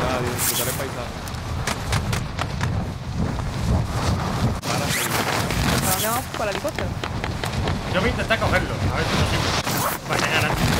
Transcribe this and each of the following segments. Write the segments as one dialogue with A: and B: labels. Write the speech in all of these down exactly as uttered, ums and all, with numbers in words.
A: Adiós, disfrutar el paisaje. Para seguir.
B: ¿Para dónde vamos? ¿Para el helicóptero?
C: Yo voy a intentar cogerlo, a ver si consigo. Para llegar antes.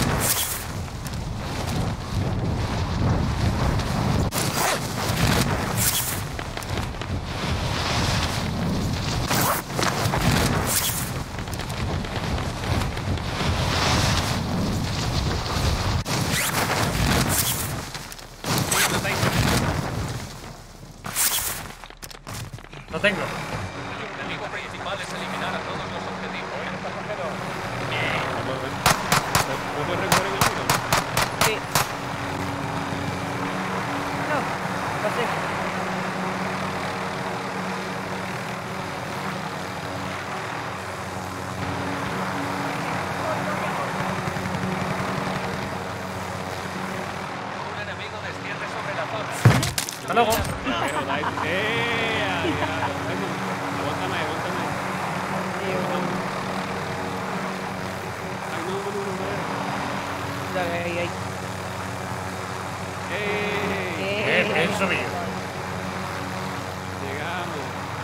C: Lo tengo.
D: El enemigo principal es eliminar a todos los objetivos.
A: ¿No puedes recoger en el tiro?
B: Sí. No, pasé.
D: Un enemigo desciende sobre la zona.
C: Hasta luego.
A: Pero, dai- ¡Eh! ya, ya. Aguántame, aguántame. Ay, no, no, no, no.
B: Ya, ahí, ahí.
A: ¡Eh!
C: Bien, bien subido.
A: Llegamos.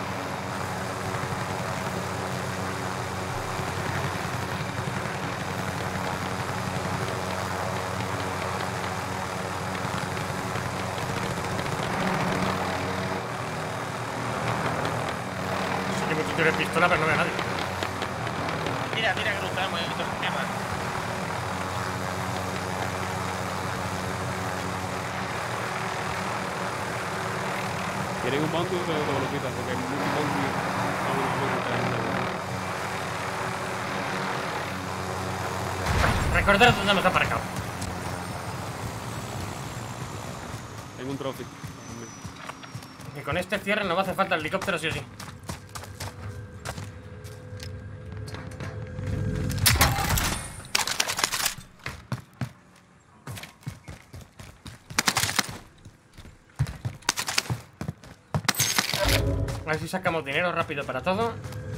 C: Sí que mucho tiro de pistola, pero no veo a nadie.
E: Mira, mira que nos estamos en estos temas.
A: ¿Quieren un bounty o te lo quitas? Porque hay muchos bounty. Vamos, vamos,
C: Recordad dónde hemos aparcado.
A: tengo un trophy.
C: Y con este cierre nos va a hacer falta el helicóptero sí o sí. A ver si sacamos dinero rápido para todo.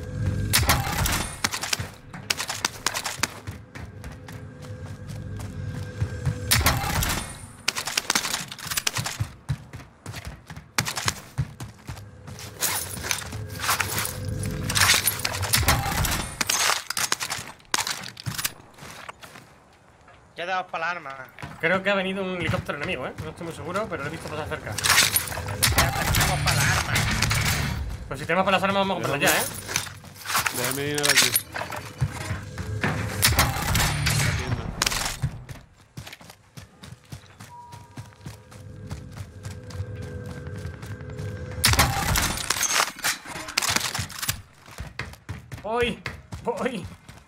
E: Quedaos para la arma.
C: Creo que ha venido un helicóptero enemigo, ¿eh? No estoy muy seguro, pero lo he visto pasar cerca.
E: Ya tenemos para la arma.
C: Pues si tenemos para las armas vamos a comprarlas ya, ¿eh?
A: Déjame dinero aquí. La tienda.
C: Voy, voy.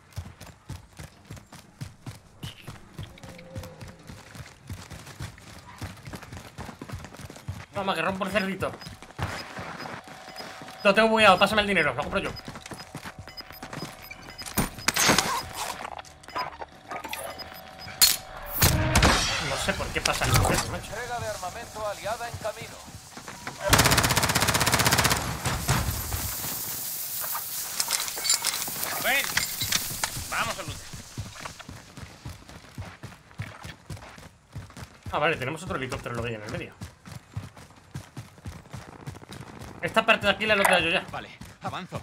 C: Toma, que rompo el cerdito. Lo tengo bugueado, pásame el dinero, lo compro yo. No sé por qué pasa esto, macho.
D: Entrega de armamento aliada en camino.
E: Ven. Vamos a luchar.
C: Ah, vale, tenemos otro helicóptero lo que hay en el medio. Esta parte de aquí la he bloqueado yo ya.
D: Vale, avanzo.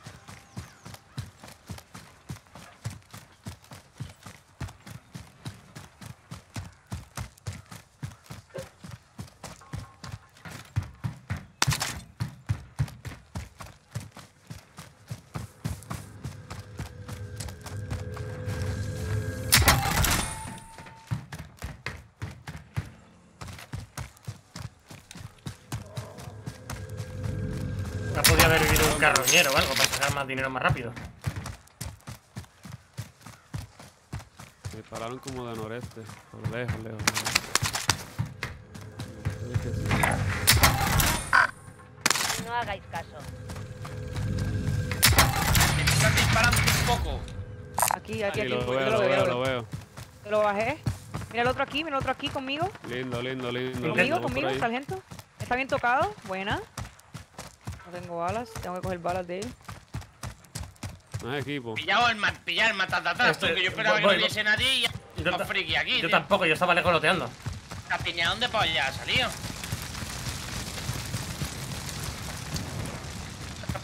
C: No podía haber vivido un carroñero o algo para sacar más dinero más rápido.
A: Me pararon como de noreste. Por lejos, lejos, lejos. Es que sí.
F: No hagáis caso.
E: Me están disparando un poco.
B: Aquí, aquí,
A: Sí,
B: aquí.
A: lo
B: Yo
A: veo,
B: lo
A: lo
B: veo,
A: veo,
B: yo
A: lo veo.
B: Te lo bajé. Mira el otro aquí, mira el otro aquí conmigo.
A: Lindo, lindo, lindo.
B: Conmigo,
A: Vamos por
B: conmigo,
A: ahí.
B: sargento. Está bien tocado. Buena. No tengo balas. Tengo que coger balas de él.
A: No es equipo.
E: Pillado el, ma pillado el matatatas,
C: Este,
E: tú, que yo esperaba
C: voy,
E: que no
C: voy,
E: hubiese nadie y
C: Yo
E: ya
C: ta-
E: friki aquí.
C: Yo
E: tío.
C: tampoco, yo estaba lejos loteando.
E: ¿La piña dónde polla ha salido?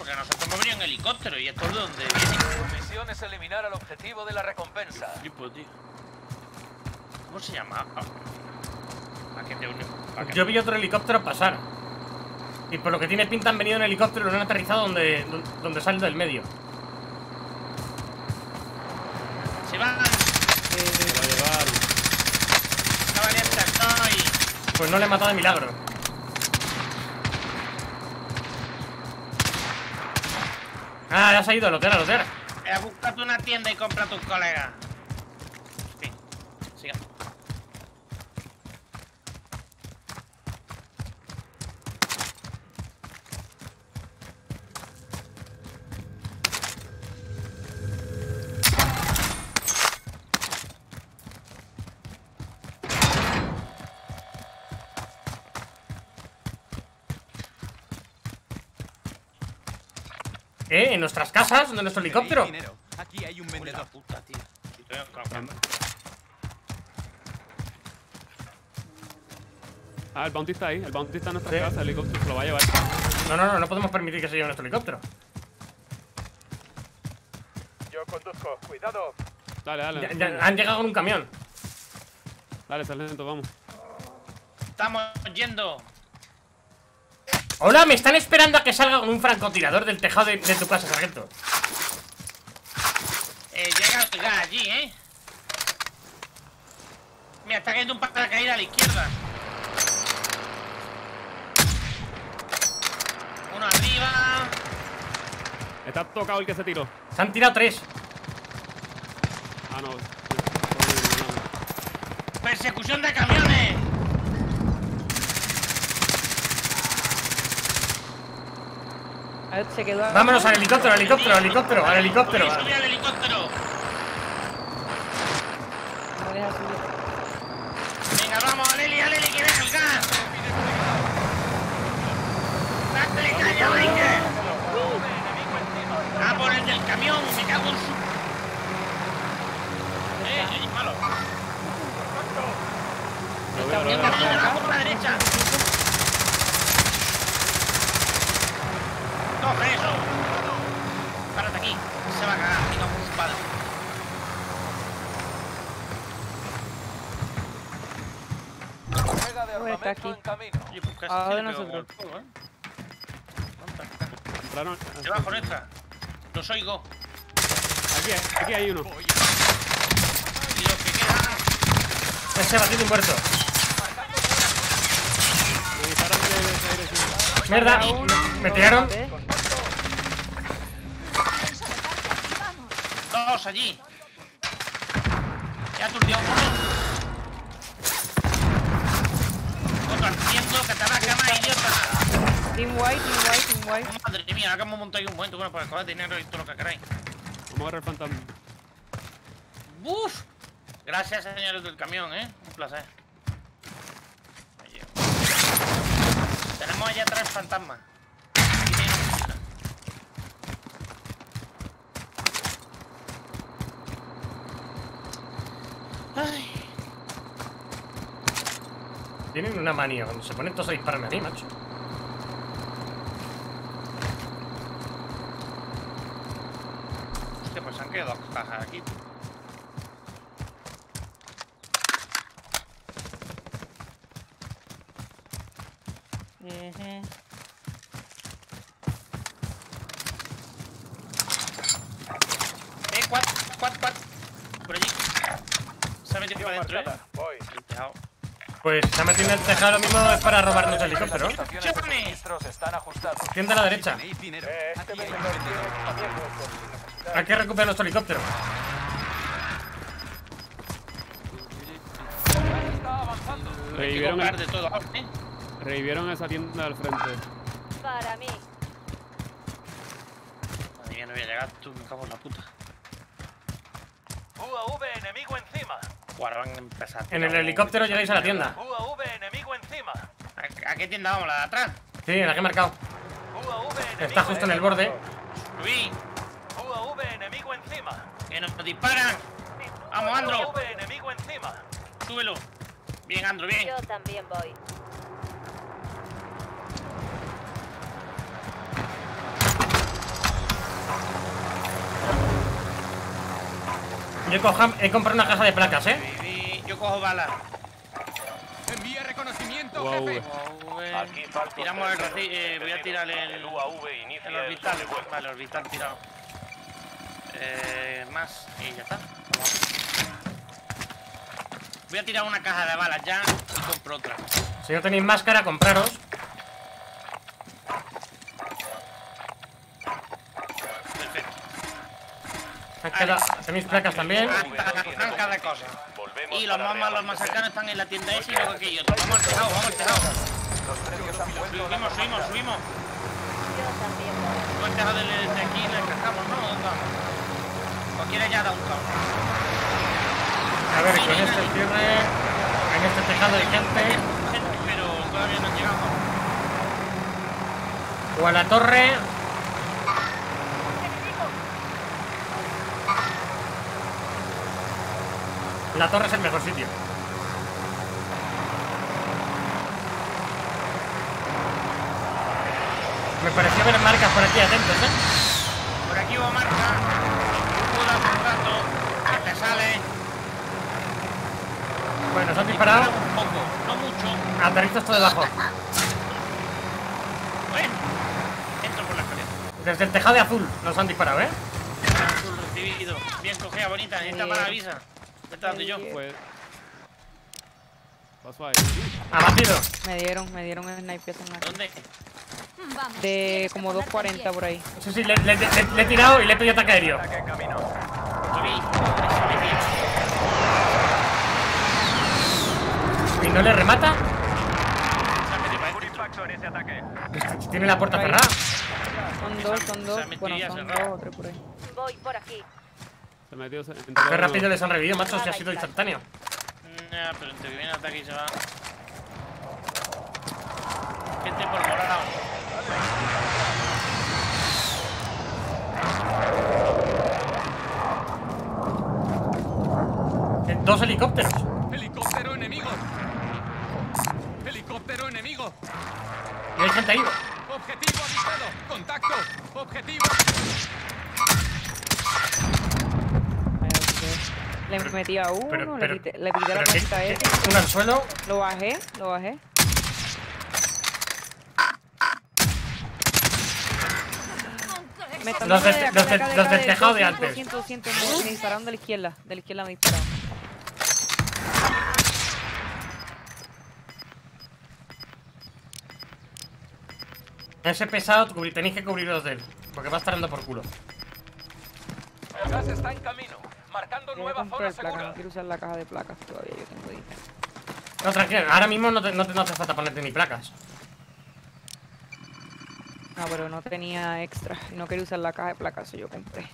E: Porque nosotros hemos venido en helicóptero y esto es de donde viene.
D: Tu misión es eliminar al objetivo de la recompensa.
E: Flipo, tío. ¿Cómo se llama? Ah. ¿A qué te une? ¿A qué?
C: Yo vi otro helicóptero pasar. Y por lo que tiene pinta han venido en helicóptero y lo han aterrizado donde, donde sale del medio.
E: Se van.
A: Se va a llevar.
E: Está valiente, estoy.
C: Pues no le he matado de milagro. Ah, ya se ha ido, lotear, lotear.
E: Ve a buscarte una tienda y compra a tus colegas. Sí, siga.
C: Eh, en nuestras casas, donde nuestro helicóptero.
F: Aquí hay un
E: Una
F: vendedor.
E: puta, tío. Y todavía con la cámara.
A: Ah, el bounty está ahí. El bounty está en nuestra
C: Sí.
A: casa. El helicóptero se lo va a llevar.
C: No, no, no, no podemos permitir que se lleve nuestro helicóptero.
F: Yo conduzco. Cuidado.
A: Dale, dale.
C: Ya- ya han llegado en un camión.
A: Dale, sargento, vamos.
E: Estamos yendo.
C: Hola, me están esperando a que salga con un francotirador del tejado de, de tu casa, sargento.
E: Eh, llega el gas allí, ¿eh? Mira, está cayendo un paracaídas a la izquierda. Uno arriba.
A: Está tocado el que se tiró.
C: Se han tirado tres.
A: Ah, no.
E: Persecución de camiones.
B: A ver, se quedó.
C: Vámonos al helicóptero, al helicóptero, al helicóptero, al helicóptero.
E: Subí, subí al helicóptero.
B: No deja subir.
E: Venga, vamos, Aleli, Aleli, que venga el gas. Dale caña, Mike. Ah, por el del camión, me cago en su. Eh, eh, malo.
A: Lo veo, lo
E: Camión
A: veo.
E: que viene por la derecha. Coge eso. Párate aquí. Se va a cagar, venga, por su padre.
D: Carga de
B: Uy, está
D: armamento
B: aquí.
D: en camino.
E: Oye, pues casi
B: Ah,
E: se
B: de
E: le pegó
B: nosotros.
E: el fuego, ¿eh? ¿Cuántas?
A: Entraron.
E: Debajo nuestra. Los oigo.
A: Aquí, aquí hay uno.
E: Y los que quedan.
C: Ese batido y muerto.
A: Me dispararon de esa dirección.
C: Mierda, me tiraron.
B: ¿Eh?
E: Dos allí. Ya aturdió uno. Otro haciendo que te va a quemar, idiota.
B: Team White, Team White, Team White.
E: Madre mía, ahora que hemos montado ahí un momento. Bueno, pues coger dinero y todo lo que queráis.
A: Vamos a agarrar el fantasma.
E: ¡Uf! Gracias, señores del camión, ¿eh? Un placer. Ahí. Tenemos allá atrás el fantasma. Aquí viene una oficina. Ay.
C: Tienen una manía cuando se ponen todos a dispararme a mí, macho.
E: Hostia, pues se han quedado dos cajas aquí.
B: Ujú.
E: Eh, cuat, cuat, cuat. Por allí. Se ha metido para adentro, ¿eh?
F: Voy.
E: El tejado.
C: Pues se ha metido en el tejado, lo mismo es para robarnos el helicóptero.
D: Las estaciones de suministros están ajustadas.
C: Tienda a la derecha.
F: Tenéis dinero.
A: Eh,
F: Aquí
A: este
F: hay un
A: vendedor
F: vendedor.
A: también muerto, sin necesidad.
C: Hay que recuperar nuestro helicóptero.
D: Está avanzando.
E: Hay que
A: Revivieron,
E: comprar
A: el-
E: de todo, ¿eh?
A: revivieron esa tienda al frente.
G: Para mí.
E: Madre mía, no voy a llegar, tú, me cago en la puta.
D: U A V enemigo encima.
E: Ahora van a empezar.
C: En el helicóptero llegáis a la tienda.
D: U A V enemigo encima.
E: ¿A, a qué tienda vamos? ¿La de atrás?
C: Sí, en la que he marcado.
D: U A V enemigo
C: Está justo en el borde.
E: Luis,
D: U A V enemigo encima.
E: que nos disparan. Vamos, Andro.
D: U A V enemigo encima.
E: Súbelo. Bien, Andro, bien.
G: Yo también voy.
C: yo coja, he comprado una caja de placas, ¿eh?
E: Y yo cojo balas.
D: Envía reconocimiento,
A: Wow,
D: jefe.
E: Wow, eh.
F: Aquí Falcon
E: Tiramos el
F: tres
E: reci- eh, voy a tirar el,
F: El U A V inicia
E: el orbital.
F: el vuelo.
E: Vale, orbital tirado. Eh, más y ya está. Vamos. Voy a tirar una caja de balas ya y compro otra.
C: Si no tenéis máscara, compraros.
E: Perfecto.
C: Me han quedado- Tenéis placas también.
E: Están cada cosa.
F: Volvemos
E: Y los
F: a la
E: más
F: Real
E: malos, más
F: Almacén.
E: cercanos están en la tienda esa y luego aquí hay otro. Vamos al tejado, vamos al tejado.
F: Los precios han vuelto a la
E: Subimos, subimos, subimos.
G: Yo también voy.
E: Vamos al tejado de, de aquí y le cascamos, ¿no? ¿Dónde vamos? Cualquiera ya da un cabo.
C: A ver, con este cierre. En este tejado hay gente.
E: Pero todavía no llegamos.
C: O a la torre. La torre es el mejor sitio. Me pareció ver marcas por aquí, atentos, ¿eh?
E: Por aquí hubo marca. Puda un rato. Que te sale.
C: Bueno, nos han disparado.
E: Un poco, no mucho.
C: Aterrizos todo debajo.
E: Bueno. Entro por la escalera.
C: Desde el tejado de azul nos han disparado, ¿eh?
E: Azul recibido. Bien cogida, bonita. Esta para avisa. Esta donde yo.
A: Pues. Pasó ahí.
C: Abatido.
B: Me dieron, me dieron el sniper en la
E: ¿Dónde?
H: Vamos.
B: de
H: tienes que
B: como
H: ponerte
B: doscientos cuarenta
H: en pie.
B: por ahí.
C: Sí, sí, le, le- le- le he tirado y le he pedido ataque aéreo.
F: Ataque en camino.
E: Subí.
C: ¿Y no le remata?
F: Un impacto en ese ataque.
C: Pues, tiene la puerta
B: Ahí.
C: cerrada.
B: Son dos, son dos.
E: Se ha
B: Bueno,
E: metido
B: son
E: ya,
B: dos o tres por ahí.
G: Voy por aquí.
A: Se metió. Se, entró
C: Qué
A: uno.
C: rápido les han revivido, macho, si ha sido instantáneo.
E: Ya, pero entre que viene el ataque y se va. Gente por morado.
C: Eh, Dos helicópteros.
D: Helicóptero enemigo. Helicóptero enemigo.
C: Y hay gente ahí.
D: Objetivo avisado. Contacto. Objetivo.
B: Le metí a uno,
C: Pero,
B: le
C: pero,
B: quité, le quité la
C: pero ¿qué-
B: plaquita a
C: qué-
B: ese.
C: uno al suelo.
B: Lo bajé, lo bajé. Me están
C: Los
B: dando
C: del-
B: de acá,
C: los del-
B: acá,
C: los
B: acá,
C: del
B: de
C: tejado de
B: doscientos,
C: antes.
B: doscientos, doscientos, me dispararon de la izquierda, de la izquierda me dispararon.
C: Ese pesado cubri- tenéis que cubriros de él. Porque va a estar dando por culo.
F: El gas está en camino. Marcando
B: Voy a
F: nueva
B: comprar
F: zona
B: el placa,
F: segura.
B: no quiero usar la caja de placas todavía, yo tengo dinero.
C: No, tranquilo, ahora mismo no te, no te, no te hace falta ponerte ni placas.
B: No, pero no tenía extra y no quería usar la caja de placas, yo compré.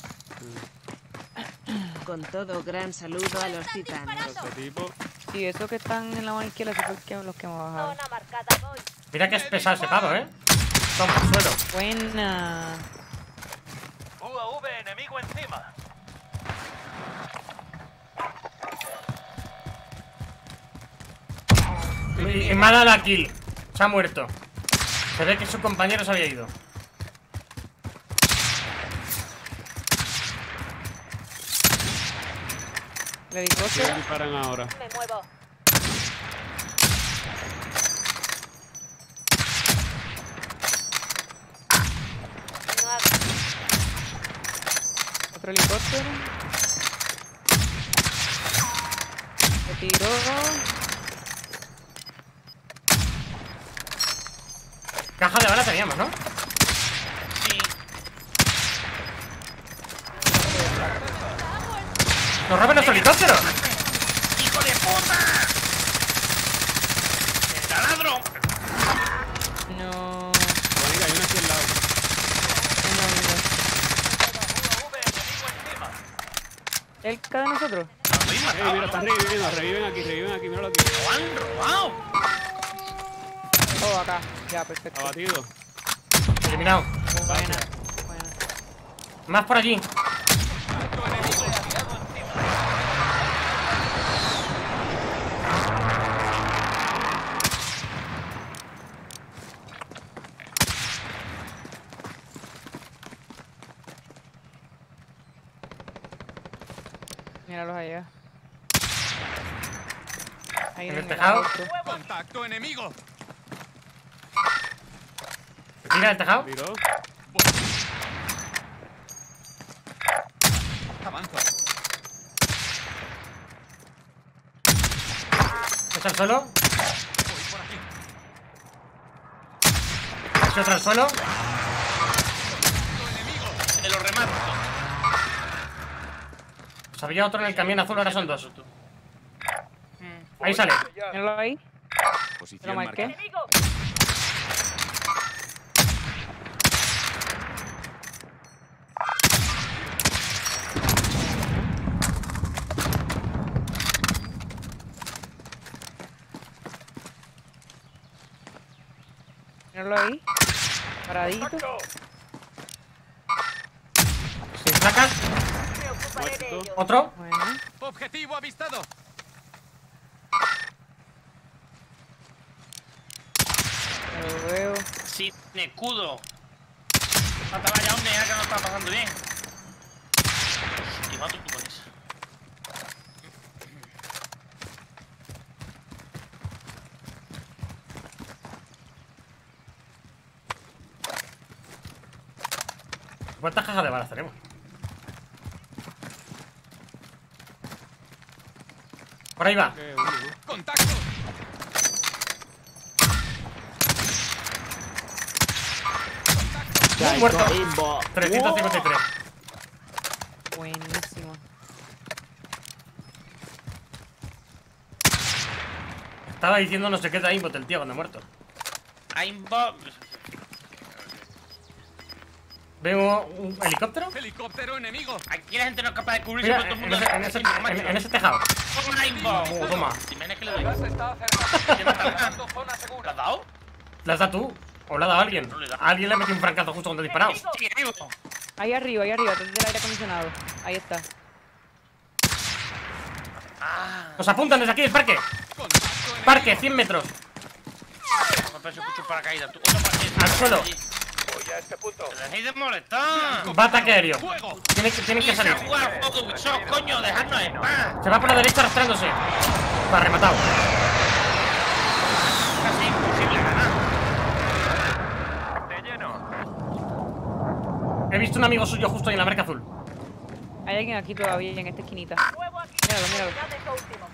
I: Con todo, gran saludo a los titanos.
A: Este tipo.
B: Sí, esos que están en la mano izquierda son los que, los que me bajaron.
G: Zona marcada. Voy.
C: Mira que es pesado ese pavo, ¿eh? Toma, suelo.
B: Buena.
F: U A V enemigo encima.
C: Y, y me ha dado la kill. Se ha muerto. Se ve que su compañero se había ido.
B: Le di
A: ¿Qué
B: coche.
A: disparan ahora?
G: Me muevo. No hago.
B: Otro helicóptero. Le tiró.
C: Caja de bala teníamos, ¿no?
E: Sí.
C: ¡Nos roban nuestro helicóptero!
E: ¡Hijo de puta! ¡Me taladro!
B: No.
A: Venga, hay una aquí al lado.
B: No, no.
F: U A V enemigo encima.
B: ¿Cerca de nosotros?
A: Ey, mira, están reviviendo. Reviven aquí, reviven aquí. Míralo aquí.
E: ¡Lo han robado!
B: Oh, acá. Ya, perfecto.
A: Abatido.
C: Eliminado.
B: Buena. Buena.
C: Más por allí.
B: Míralos allá. Ahí
C: En el
B: en
C: tejado.
B: otro.
F: ¡Contacto enemigo!
C: Mira el tejado.
A: Miró.
F: Avanzo.
C: Está al suelo.
F: Voy por aquí.
C: Este otro al suelo.
F: ¡Contacto enemigo!
E: Te lo remato.
C: Pues había otro en el camión azul, ahora son dos.
E: Mm.
C: Ahí sale.
B: Míralo ahí. Te lo
A: Posición
B: marqué.
A: marcada.
G: Enemigo.
B: Míralo ahí. Paradito.
C: Sin placas.
G: Me ocuparé de
A: Muerto.
G: ellos.
C: Otro.
B: Bueno.
F: ¡Objetivo avistado!
B: Lo veo.
E: Sin escudo. Mata vaya, hombre, ya que no está pasando bien. Hostia, mato tú con eso.
C: ¿Cuántas cajas de balas tenemos? Por ahí va.
A: Que uno, ¿no?
F: ¡Contacto!
C: Uh, muerto. trescientos cincuenta y tres.
B: Buenísimo.
C: Estaba diciendo no sé qué de aimbot el tío cuando ha muerto.
E: Aimbot.
C: Veo un helicóptero.
F: ¡Helicóptero enemigo!
E: Aquí la gente no es capaz de cubrirse
C: Mira,
E: por todo el
C: en
E: mundo.
C: ese, en ese, en- en ese tejado.
E: Toma aimbot.
C: Oh, toma.
E: Si me que le doy.
F: ¡Gas está
E: ¿Qué mata?
F: acercando! ¡Zona
E: ¿Lo has
F: segura!
E: dado?
C: ¿Le has dado tú? ¿O le ha dado a alguien?
E: No le he dado.
C: A alguien le ha metido un francazo justo cuando he disparado.
E: Sí, vivo.
B: Ahí arriba, ahí arriba, desde el aire acondicionado. Ahí está.
E: Ah,
C: Nos apuntan desde aquí del parque.
F: ¡Contacto enemigo!
C: Parque, cien metros.
E: me parece escucho un paracaídas. Tú, otro paracaídas.
C: Al suelo.
F: Voy a este punto.
E: Te dejéis de molestar.
C: Va ataque aéreo.
F: ¡Fuego!
C: Tienen que, tienen que
E: Irse a
C: salir.
E: jugar al juego de Ubisoft, coño, dejadnos en paz.
C: Se va por la derecha arrastrándose. Va rematado.
E: Casi imposible ganar.
F: ¡De lleno!
C: He visto un amigo suyo justo ahí en la marca azul.
B: Hay alguien aquí todavía, en esta esquinita.
G: Fuego aquí.
B: Míralo, míralo.
G: Ya de esto último.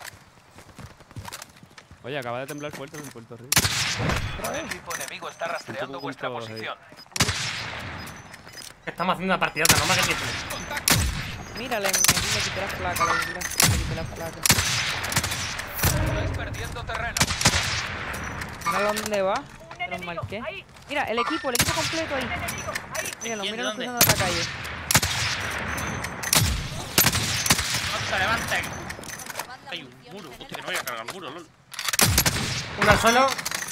A: Oye, acaba de temblar fuerte en Puerto Rico.
F: El equipo enemigo está rastreando
A: poco
F: vuestra
A: juntos ahí.
F: posición.
C: Estamos haciendo una partidata, no más que tiempo.
F: ¡Contacto!
B: Mira, le, me, le quité las placas, le quité las, le quité las placas.
F: Estáis perdiendo terreno.
B: Mira dónde va.
G: Un
B: Te los
G: enemigo.
B: marqué.
G: Ahí.
B: Mira, el equipo, el equipo completo ahí.
G: Enemigo. Ahí.
B: Míralo,
E: ¿Quién?
B: míralo
E: ¿Dónde?
B: cruzando esta calle.
E: No se levanten. Hay un muro. Hostia, que no voy a cargar el muro, lol.
C: Uno al suelo.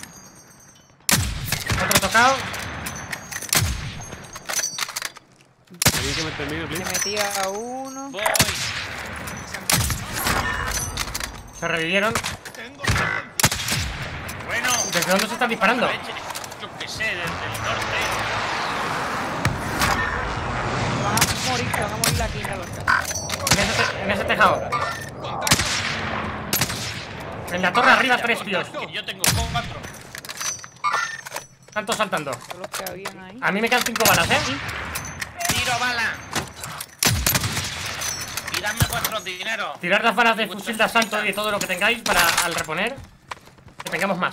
C: Otro tocado.
A: ¿Alguien que me termine,
B: Le
A: please?
B: metía a uno.
E: Voy.
C: Se revivieron.
E: Bueno.
C: ¿Desde dónde se están disparando?
E: Leche, yo qué sé, desde el norte.
B: Van a morir, se van a morir aquí, míralo.
C: En ese, te- en ese tejado.
F: ¡Contacto!
C: En la torre arriba tres tíos.
E: Que yo tengo cuatro.
C: Están todos saltando.
B: Todos los que habían ahí.
C: A mí me quedan cinco balas, ¿eh?
E: Tiro bala. Y dadme vuestros dineros.
C: Tirad las balas de fusil de asalto y todo lo que tengáis para al reponer que tengamos más.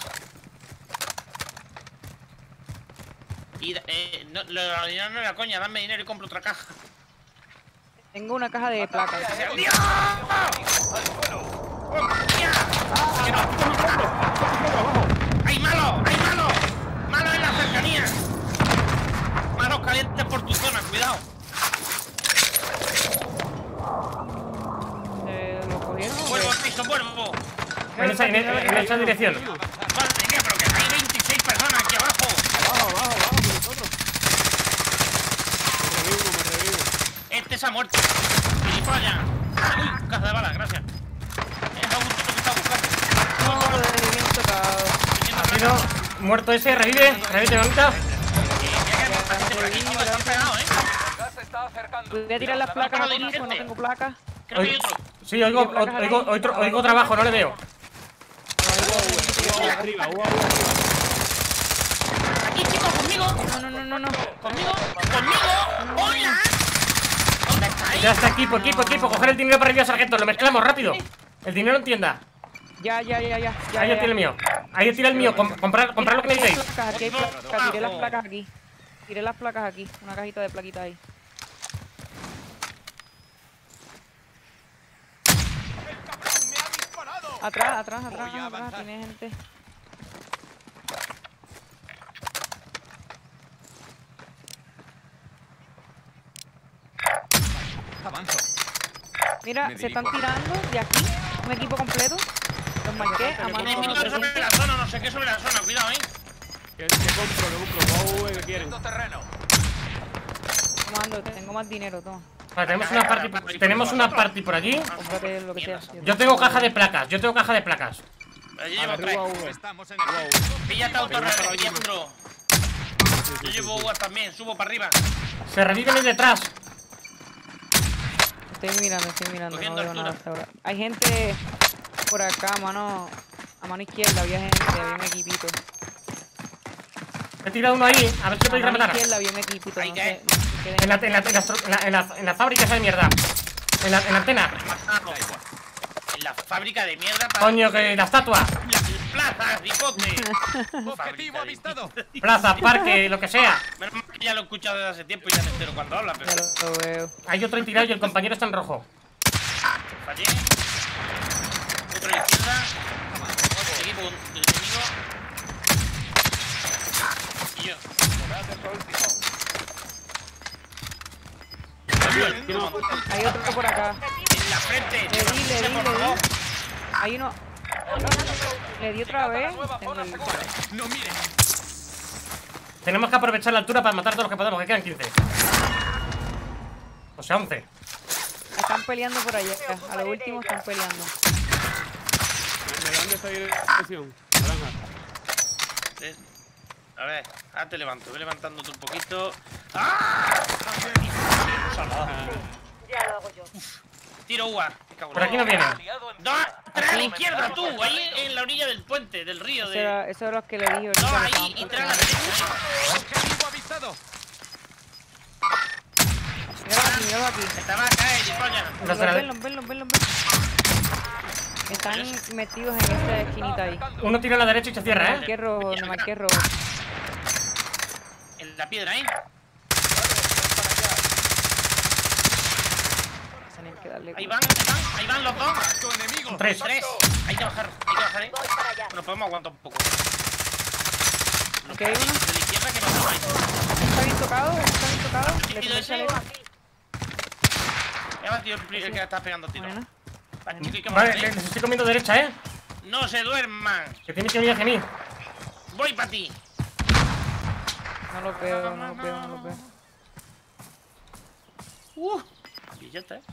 E: Y eh, no, lo de dinero no era coña, dame dinero y compro otra caja.
B: Tengo una caja de placas.
E: ¡Dios! ¡Hostia! ¡Que no! ¡Hay malo! ¡Hay malo! ¡Malo en la cercanía! ¡Manos calientes por tu zona! ¡Cuidado!
B: Eh, ¿Lo cogieron o
E: ¡Vuelvo
B: qué?
E: al piso, vuelvo!
C: En esa, en, en esa dirección.
E: Madre mía, pero que hay veintiséis personas aquí abajo.
A: Abajo, abajo, abajo, con nosotros. Me revivo, me revivo.
E: Este se ha muerto. ¡Gilipollas! ¡Uy! Caja de balas, gracias. Es Augusto que está buscando.
B: Joder, bien tocado.
C: Ha sido muerto ese. Revive. Revive, bonita.
E: Por aquí, tío, está pegado, ¿eh?
F: El gas se está acercando.
B: Voy a tirar las placas
E: Cuidado,
B: aquí, pues no
E: dirigente.
B: tengo placas.
E: Creo que hay otro.
C: Sí, oigo, o- oigo, oigo, oigo trabajo, no le veo.
A: Uva arriba, uva arriba.
E: Aquí, chicos, conmigo.
B: No, no, no, no, no.
E: Conmigo. Conmigo. Hola. ¿Dónde estáis?
C: Ya está, equipo, equipo, equipo. Coger el dinero para arriba, sargento. Lo mezclamos rápido. El dinero en tienda.
B: Ya, ya, ya, ya. ya
C: Ahí
B: ya,
C: tiene el
B: ya.
C: mío. Ahí tira el mío. Com- comprar, comprar lo que necesitéis.
B: Placas, aquí hay placas, tiré las placas aquí. Tiré las placas aquí. Una cajita de plaquitas ahí. Atrás, atrás, atrás, atrás. Tiene gente.
F: Avanzo.
B: Mira,
F: Me
B: se están
F: dirijo.
B: tirando de aquí. Un equipo completo. Los marqué a mano.
E: Enemigos sobre la zona, no sé qué sobre la zona. Cuidado, eh.
A: Que, que compro, que compro. Uva uva que quieren.
F: Viendo terreno.
B: Comando, tengo más dinero, toma.
C: Vale, tenemos una party, tenemos una party por aquí.
B: Cómprate lo que sea.
C: Yo tengo caja de placas. Yo tengo caja de placas.
E: Allí llevo tres.
A: Arriba uva.
F: Estamos en el
E: Píllate autorreo, Alejandro. Yo llevo uvas también, subo para arriba.
C: Se reviven ahí detrás.
B: Estoy mirando, estoy mirando. No
E: Cogiendo
B: veo nada
E: altura.
B: hasta ahora. Hay gente por acá, a mano. A mano izquierda había gente, había un equipito.
C: He tirado uno ahí. A ver si lo
B: A
C: podéis
B: mano
C: rematar.
B: izquierda había un equipito.
E: Ahí
B: No
E: que-
B: sé, no sé si queden-
C: En la, en la, en la, en la, en la, en la fábrica esa de mierda. En la, en la antena.
E: Matado. En la fábrica de mierda para.
C: Coño, que la estatua.
E: Plaza, hipote.
F: objetivo avistado.
C: Plaza, parque, lo que sea.
E: Menos mal que ya lo he escuchado desde hace tiempo y ya me entero cuando habla, pero.
B: Ya lo, lo veo.
C: Hay otro tirado y el compañero está en rojo.
E: Fallé. Otro a la izquierda. Equipo del enemigo. Y yo.
B: Hay otro por acá.
E: En la frente.
B: Le di, le
E: Se
B: di,
E: por
B: le di.
E: favor.
B: Hay uno. Le di otra vez. Tengo el-
F: No mire.
C: Tenemos que aprovechar la altura para matar todos los que podamos, que quedan quince. O sea, once.
B: Están peleando por allá. A lo último están peleando.
A: ¿De dónde está dirección? Naranja.
E: Eh, A ver, ahora te levanto. Voy levantándote un poquito. ¡Ah! Salvado.
G: Ya lo hago yo.
E: Tiro uva. Me cago en
C: Por
E: la-
C: aquí no vienen.
F: Aliado en
E: No, tres a la izquierda, tú. Ahí en la orilla del puente, del río.
B: Eso
E: De...
B: era, eso era lo que le dije ahorita.
E: No,
B: que
E: ahí
B: estaban
E: y tres a la
B: peleando.
E: derecha.
F: objetivo avistado.
B: Míralo aquí, míralo aquí.
E: Te va a caer, gilipollas.
C: Los
B: Los
C: de la-
B: ven, los ven, los ven, los ven. Están metidos en esta esquinita ahí.
C: Uno tira a la derecha y se cierra, ¿eh?
B: Marqué rojo, me marqué rojo.
E: En la piedra, ¿eh?
B: Tenían que darle.
E: Ahí van, ahí van, ahí van los dos.
F: Tu enemigo.
C: Tres.
E: Tres. Hay que bajar, hay que bajar, ¿eh?
G: Voy para allá.
E: Bueno, podemos aguantar un poco.
B: Aquí hay uno.
E: De la izquierda que no hay.
B: Está bien tocado, está bien tocado. Le
E: ¿Y
B: tumba el
E: ese?
B: chaleco.
E: Ya va, tío, el que le estás pegando tiro.
B: Bueno.
E: Va, chico, hay que
C: Vale,
E: bajar, ¿eh?
C: les estoy comiendo derecha, ¿eh?
E: No se duerman.
C: Que tiene que venir hacia mí.
E: Voy para ti.
B: No lo veo, no lo veo, no lo veo.
E: Uh. Y ya está, ¿eh?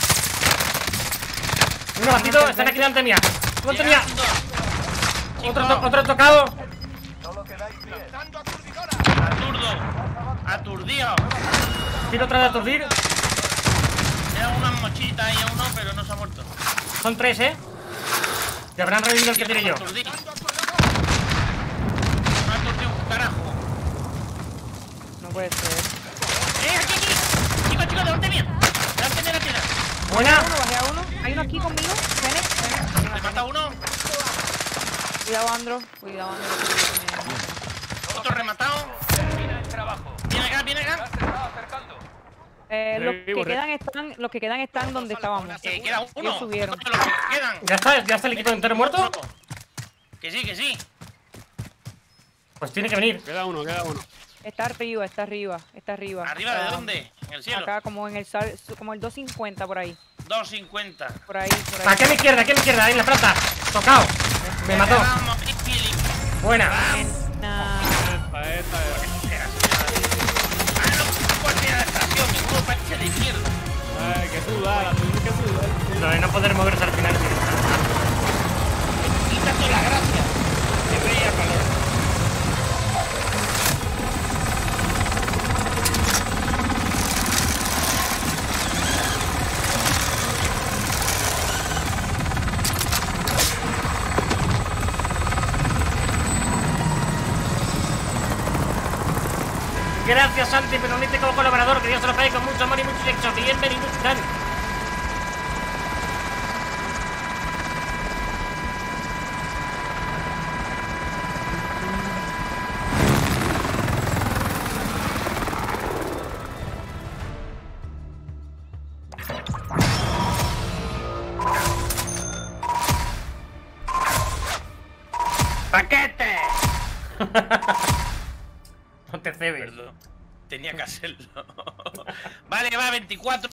C: Uno batido, están aquí delante mía. Delante mía. Otro, to- otro tocado.
F: Lanzando aturdidora.
E: Aturdo. Aturdido.
C: Tiro otra de aturdir.
E: Le da una mochita ahí a uno, pero no se ha muerto.
C: Son tres, ¿eh? Que habrán revivido el que tiré yo.
E: Aturdido. No ha aturdido un carajo.
B: No puede ser.
E: ¡Eh, aquí, aquí! Chicos, chicos, delante mía. Delante de la piedra.
C: Buena.
B: Uno, bajé a uno. Hay uno aquí conmigo. Ven, ven.
E: ¿Le mata a uno?
B: Cuidado, Andro. Cuidado, Andro.
E: Otro rematado.
F: Termina el trabajo.
E: Viene acá, viene acá.
F: Ya se está acercando.
B: Eh, los
A: Sí,
B: que
A: borré.
B: quedan están, los que quedan están donde estábamos.
E: Eh, queda uno.
B: Ellos subieron.
E: Todos los que quedan.
C: ¿Ya está? ¿Ya está el equipo entero muerto?
E: Que sí, que sí.
C: Pues tiene que venir.
A: Queda uno, queda uno.
B: Está arriba, está arriba, está arriba.
E: ¿Arriba de
B: Está
E: dónde? En el cielo.
B: Acá como en el sal, su- como el doscientos cincuenta por ahí.
E: dos cincuenta.
B: Por ahí, por ahí.
C: Aquí a mi izquierda, aquí a mi izquierda, ahí en la plata. Tocado. Me mató.
E: Vamos, Philip.
C: Buena.
B: Nah.
A: Esta, esta,
E: Ah, no, cualquiera de estación, mi culpa es de izquierda.
A: Ay, que sudar, tienes que sudar.
C: Lo de no poder moverse al final.
E: Quita toda la gracia. Que veía calor.
C: Gracias, Santi, pero uniste como colaborador. Que Dios se lo pague con mucho amor y mucho sexo. Bienvenido, Titán.
E: ¡Paquete!
C: No te cebes.
E: Perdón. Tenía que hacerlo. Vale, va, veinticuatro.